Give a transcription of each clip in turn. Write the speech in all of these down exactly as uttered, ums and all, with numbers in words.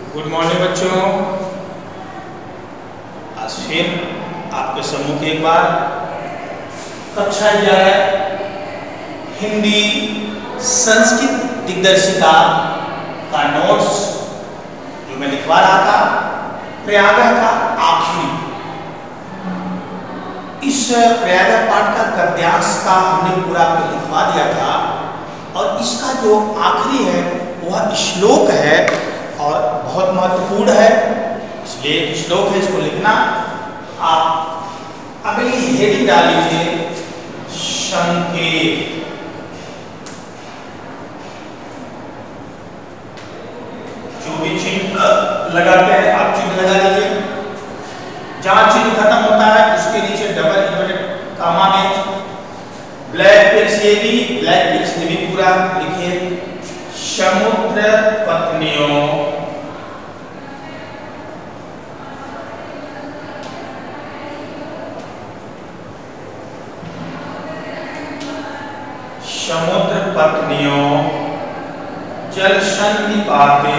Good morning बच्चों। आज फिर आपके सम्मुख एक बार कक्षा ग्यारह हिंदी संस्कृत दिग्दर्शिका का नोट्स जो मैं लिखवा रहा था, प्रयागह का आखिरी, इस प्रयागह पाठ का गद्यांश का हमने पूरा आपको लिखवा दिया था और इसका जो आखिरी है वह श्लोक है और बहुत महत्वपूर्ण है, इसलिए श्लोक है, इसको लिखना। आप अगली हेडिंग डाल लीजिए संकेत। जो भी चिन्ह लगाते हैं आप चिन्ह लगा लीजिए। जहां चिन्ह खत्म होता है उसके नीचे डबल इन्वर्टेड कामा में ब्लैक पेन से भी ब्लैक पेन से भी पूरा लिखिए। समुद्र पत्नियों समुद्र पत्नियों जल सन्निपाते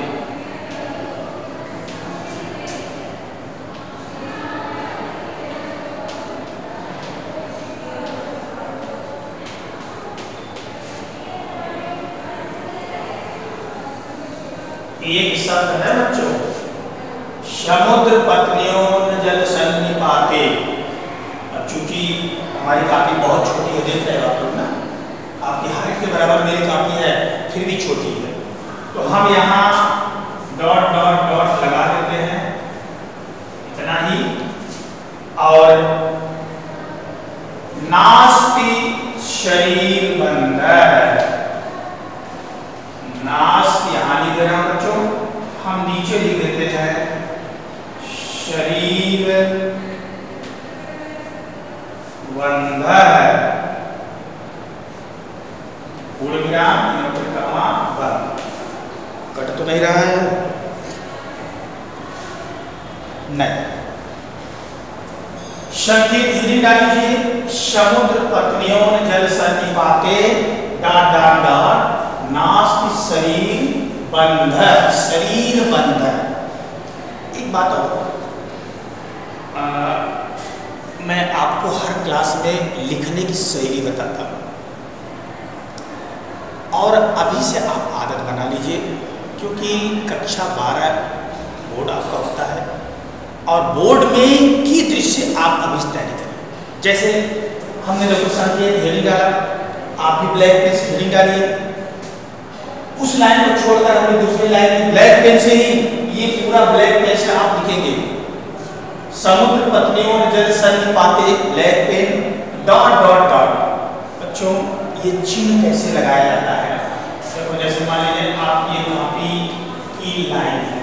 एक शब्द है बच्चों, समुद्र पत्नियों जल सन्निपाते। अब चूंकि हमारी कापी बहुत छोटी है, देख रहे हो आप लोग ना, आपकी हाइट के बराबर मेरी कापी है फिर भी छोटी है, तो हम यहाँ डॉट डॉट डॉट लगा देते हैं, इतना ही। और नास्ति शरीर बंधर, नास्ति यहाँ लिख दे रहे हैं बच्चों, हम नीचे लिख देते हैं शरीर बंधर, पूर्ण विराम कमा बंद। कट तो नहीं रहा है? नहीं। संकेत हिंदी डाल लीजिए। समुद्र पत्नियों जल सन्निपाते डाट डाट डाट नास्ति शरीर बंधर, शरीर बंधर। एक बात और, आ, मैं आपको हर क्लास में लिखने की शैली बताता हूँ और अभी से आप आदत बना लीजिए, क्योंकि कक्षा बारह बोर्ड आपका होता है और बोर्ड में की दृश्य आप अभी से तैयारी करिए। जैसे हमने देखो संकेत हेडिंग डाला, आप भी ब्लैक पेन से हेडिंग डालिए। उस लाइन को छोड़कर हमने दूसरी लाइन में ब्लैक पेन से ही ये पूरा ब्लैक पेन से आप लिखेंगे। समुद्र पत्नियों जल सन्निपाते black pen dot dot dot. बच्चों ये चिन्ह कैसे लगाया जाता है? देखो जैसे मान लीजिए आप ये कापी की लाइन है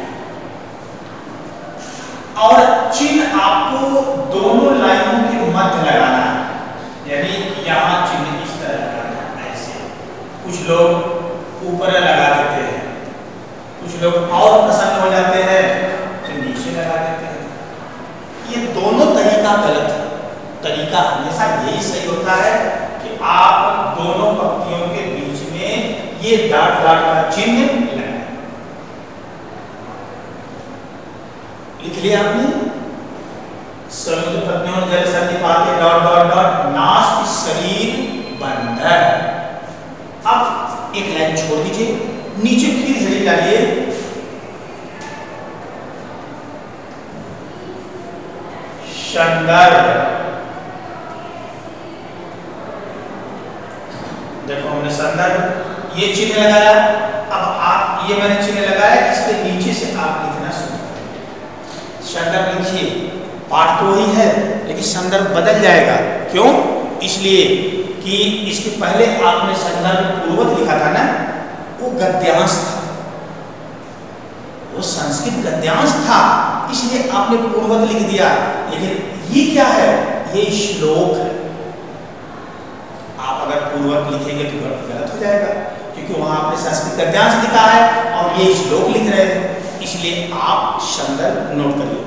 और चिन्ह आपको दोनों लाइनों के मध्य लगाना है, यानी यहाँ चिन्ह इस तरह लगाना है, ऐसे। कुछ लोग ऊपर लगा देते हैं, कुछ लोग और प्रसन्न हो जाते हैं तो नीचे लगा देते हैं। ये दोनों तरीका गलत है। तरीका हमेशा यही सही होता है कि आप दोनों पंक्तियों के बीच में ये डाट डाट का चिन्ह लगाएं। लिख लिया आपने? समुद्र पत्नियों जल सन्निपाते डॉट डॉट डॉट नास्ति शरीर बंधर। अब एक लाइन छोड़ दीजिए, नीचे फिर हेडिंग डालिए संदर्भ। देखो हमने संदर्भ ये चिन्ह लगाया। अब आप ये मैंने चिन्ह लगाया, इसके नीचे से आप लिखना शुरू करें। संदर्भ लिखिए, पाठ तो वही है लेकिन संदर्भ बदल जाएगा। क्यों? इसलिए कि इसके पहले आपने संदर्भ पूर्वक लिखा था ना, वो गद्यांश था, वो संस्कृत गद्यांश था, इसलिए आपने पूर्वक लिख दिया। लेकिन ये क्या है? ये श्लोक है। आप अगर पूर्वक लिखेंगे तो गलत हो जाएगा, क्योंकि वहां आपने संस्कृत गद्यांश लिखा है और ये श्लोक लिख रहे हैं, इसलिए आप संदर्भ नोट करिए।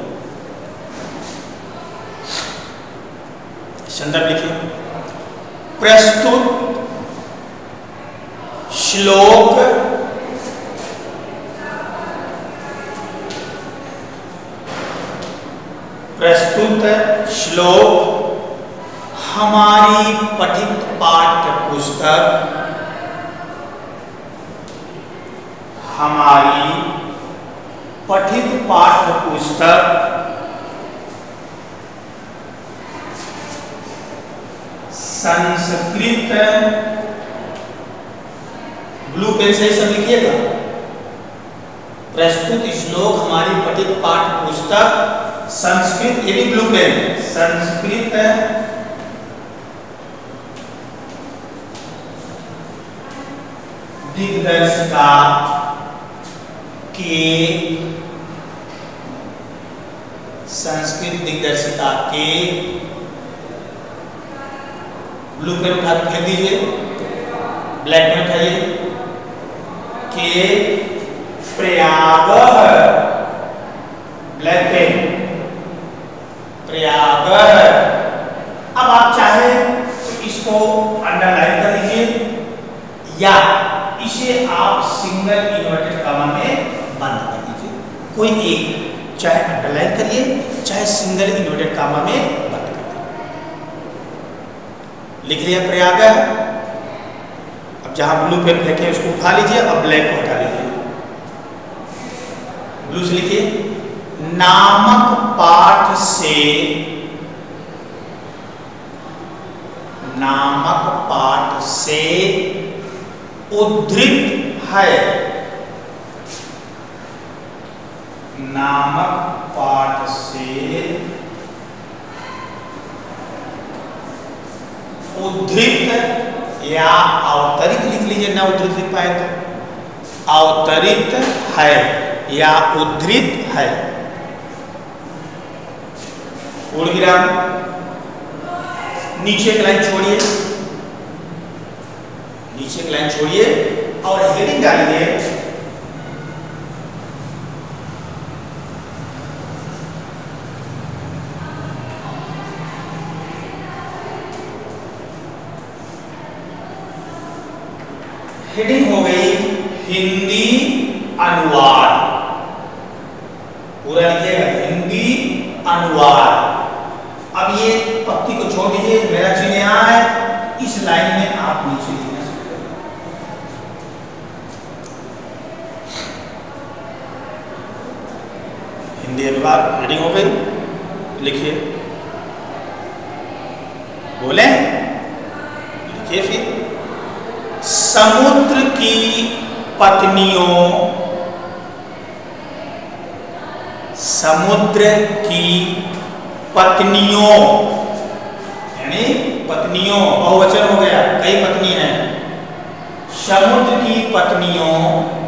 संदर्भ लिखिए। प्रस्तुत श्लोक श्लोक हमारी पठित पाठ्य पुस्तक हमारी पठित पाठ्य पुस्तक संस्कृत, ब्लू पेन से सब लिखिएगा। प्रस्तुत श्लोक हमारी पठित पाठ्य पुस्तक संस्कृत, ये भी ब्लू पेन, संस्कृत दिग्दर्शिका के संस्कृत दिग्दर्शिका के, ब्लू पेन उठा के फेंक दीजिए, ब्लैक पेन उठाइए, के प्रयाग, ब्लैक पेन प्रयाग। अब आप चाहे तो इसको अंडरलाइन कर लीजिए या इसे आप सिंगल इन्वर्टेड कॉमा में बंद कर दीजिए, कोई एक, चाहे अंडरलाइन करिए चाहे सिंगल इन्वर्टेड कॉमा में बंद कर दीजिए। लिख लिया प्रयाग। अब जहां ब्लू पेन फेंके उसको उठा लीजिए, अब ब्लैक को हटा लीजिए। ब्लू से लिखिए, नामक पाठ से, नामक पाठ से उद्धृत है, नामक पाठ से उद्धृत या अवतरित लिख लीजिए, ना उद्धृत लिख पाए तो अवतरित है या उद्धृत है। पूर्ण विराम, नीचे एक लाइन छोड़िए, नीचे एक लाइन छोड़िए और हेडिंग डालिए हेडिंग हो गई हिंदी अनुवाद। पूरा लिखिएगा, हिंदी अनुवाद। अब ये पक्ति को छोड़ दीजिए, मेरा चिन्ह यहाँ है, इस लाइन में आप नीचे लिखना शुरू करें। हिंदी अनुवाद हेडिंग हो गई, लिखिए, बोले, लिखिए फिर। समुद्र की पत्नियों, समुद्र की पत्नियों, यानी पत्नियों बहुवचन हो गया, कई पत्नी हैं। समुद्र की पत्नियों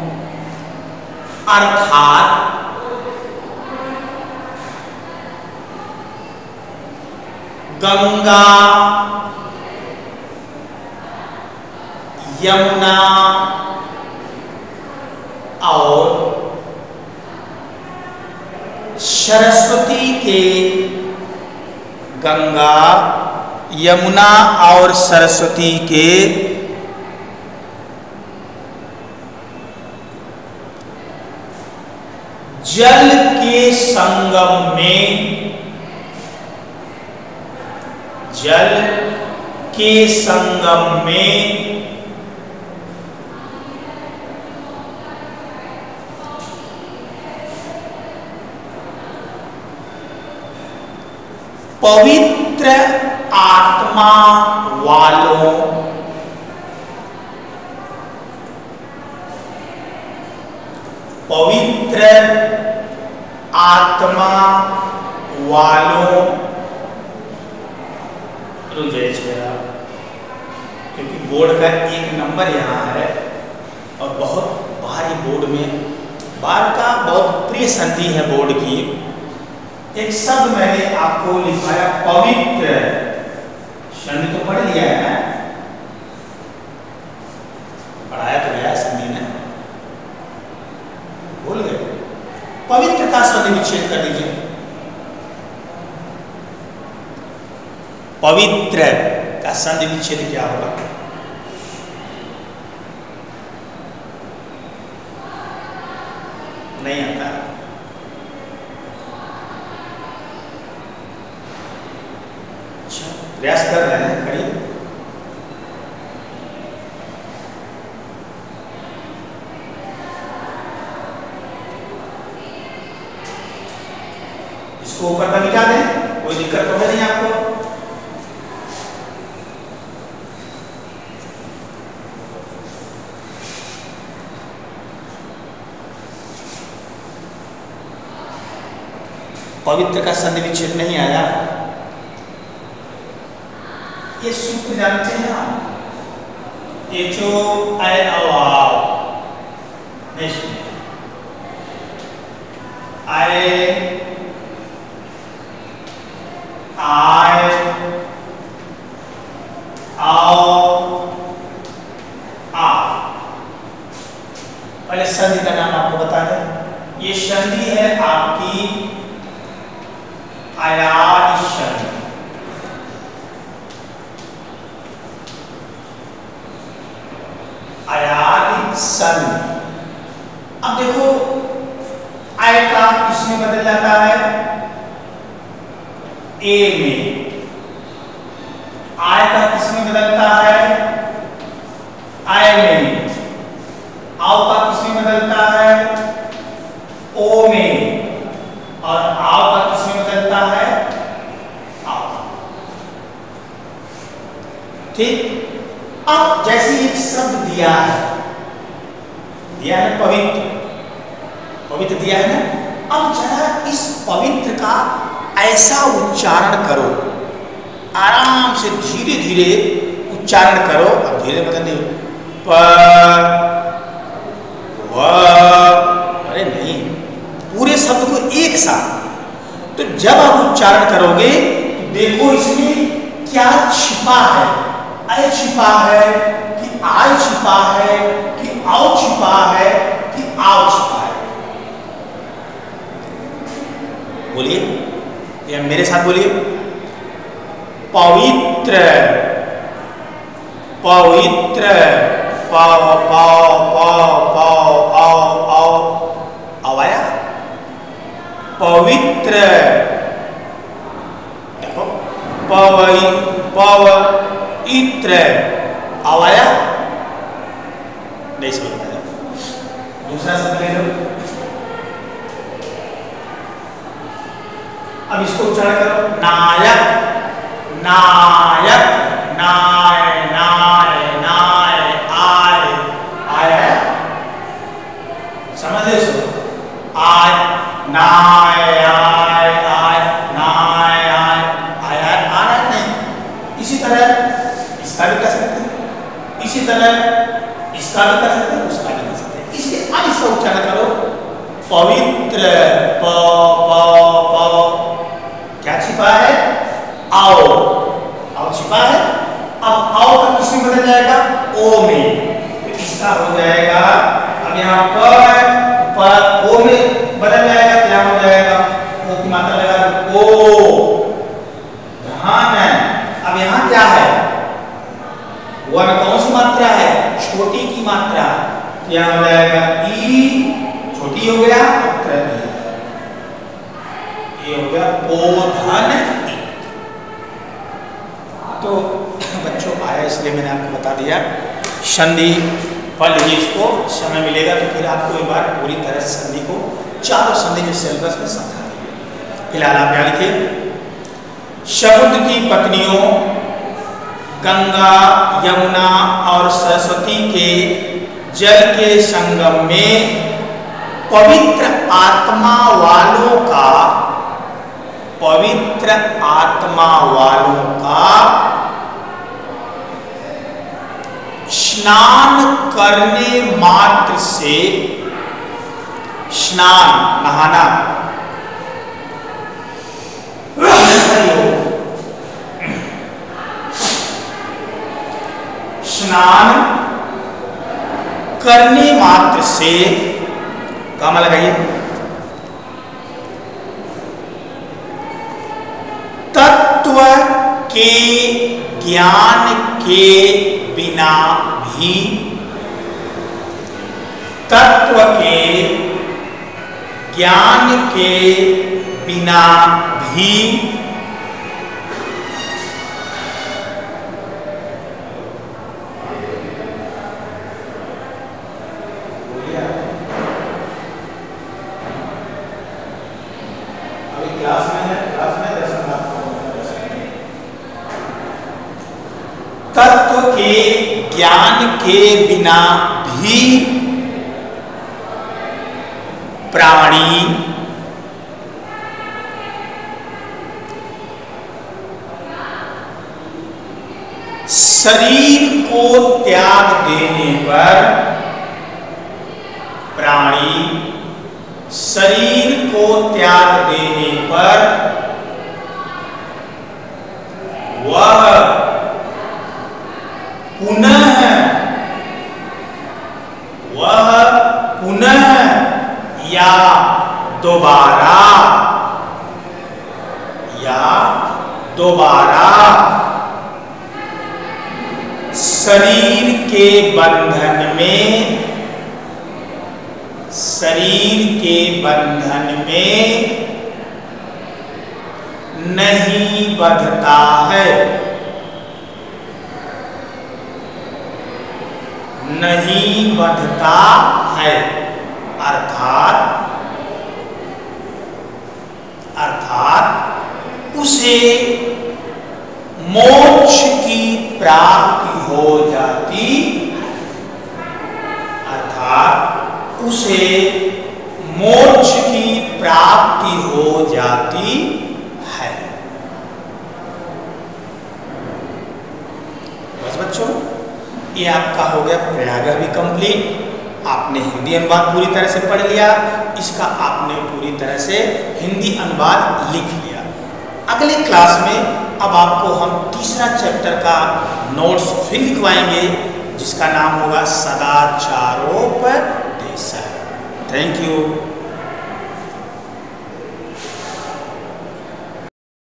अर्थात गंगा, यमुना और सरस्वती के, गंगा, यमुना और सरस्वती के जल के संगम में, जल के संगम में पवित्र आत्मा वालों, पवित्र आत्मा वालों, रुक जाइए क्योंकि बोर्ड का एक नंबर यहाँ है और बहुत भारी बोर्ड में बार का बहुत प्रिय संधि है बोर्ड की। एक शब्द मैंने आपको लिखवाया पवित्र, संधि तो पढ़ लिया है ना, पढ़ाया तो गया संधि ने, भूल गए। पवित्र का संधि विच्छेद कर दीजिए, पवित्र का संधि विच्छेद क्या होगा? नहीं आता। प्रयास कर रहे हैं, करिए। इसको ऊपर तक मिटा दें, कोई दिक्कत तो है नहीं आपको। पवित्र का संधि विच्छेद नहीं आया। ये सूत्र जानते हैं आप, एचो आई अवाव नहीं सुने, आए आए आओ आ। पहले संधि का नाम आपको बता दें, ये संधि है आपकी आयान संधि। आयान संधि। अब देखो आय का किसमें बदल जाता है, ए में। आय का किसमें बदलता है, आय में। आओ का किसमें बदलता है, ओ में। और आओ का किसमें बदलता है, आओ। ठीक। अब जैसे एक शब्द दिया है, दिया है पवित्र, पवित्र दिया है ना। अब जरा इस पवित्र का ऐसा उच्चारण करो, आराम से धीरे धीरे उच्चारण करो। अब धीरे मतलब नहीं, प व, अरे नहीं, पूरे शब्द को एक साथ। तो जब आप उच्चारण करोगे तो देखो इसमें क्या छिपा है, ऐ छिपा है कि आय छिपा है कि आओ छिपा है कि आओ छिपा है। बोलिए, या मेरे साथ बोलिए, पवित्र, पवित्र, पाव पाव पाव पाव आओ आओ आओ आया। पवित्र, देखो पवि पवित्र आओ आया। नहीं समझ में आया, दूसरा शब्द ले लो। अब इसको उच्चारण करो, नायक, नायक, नाय नाय नाय आय आय। समझ ले सो, आय नाय आय आय नाय आय आय आय आ रहा है नहीं। इसी तरह इसका भी कर सकते हैं, इसी तरह इसका भी कर सकते हैं, उसका भी कर सकते हैं। इसलिए अब इसका उच्चारण करो, पवित्र, प प प क्या छिपा है, आओ, आओ छिपा है। अब आओ का किसमें बदल जाएगा, ओ में। तो इसका हो जाएगा, अब यहाँ पर पर ओ में बदल जाएगा, तो यहाँ हो जाएगा ओ की मात्रा लगा दो, ओ। ध्यान है, अब यहाँ क्या है, वन कौन सी मात्रा है, छोटी की मात्रा। तो यहाँ हो जाएगा ई, छोटी हो गया, ये हो गया ओ धन ई। तो बच्चों आया, इसलिए मैंने आपको बता दिया। संधि पढ़ लीजिए, इसको समय मिलेगा तो फिर आपको एक बार पूरी तरह से संधि को, चारों संधि के सिलेबस में समझा देंगे। फिलहाल आप यहाँ लिखिए, समुद्र की पत्नियों गंगा, यमुना और सरस्वती के जल के संगम में पवित्र आत्मा वालों का, पवित्र आत्मा वालों का स्नान करने मात्र से, स्नान नहाना, स्नान करने मात्र से, काम लगाइए, तत्व के ज्ञान के बिना भी, तत्व के ज्ञान के बिना भी ज्ञान के बिना भी प्राणी शरीर को त्याग देने पर प्राणी शरीर को त्याग देने पर वह पुनः वह पुनः या दोबारा या दोबारा शरीर के बंधन में शरीर के बंधन में नहीं बंधता है नहीं बंधता है अर्थात अर्थात उसे मोक्ष की प्राप्ति हो जाती अर्थात उसे मोक्ष की प्राप्ति हो जाती है। बस बच्चों, ये आपका हो गया प्रयाग भी कंप्लीट। आपने हिंदी अनुवाद पूरी तरह से पढ़ लिया, इसका आपने पूरी तरह से हिंदी अनुवाद लिख लिया। अगले क्लास में अब आपको हम तीसरा चैप्टर का नोट्स फिर लिखवाएंगे, जिसका नाम होगा सदाचारोपदेशः। Thank you.